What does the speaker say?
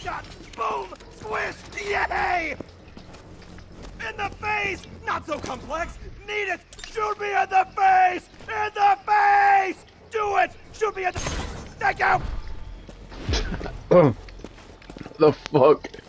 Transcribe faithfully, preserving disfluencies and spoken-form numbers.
Shot! Boom! Squish! Yay! In the face! Not so complex! Need it! Shoot me in the face! In the face! Do it! Shoot me in the... Thank you! The fuck?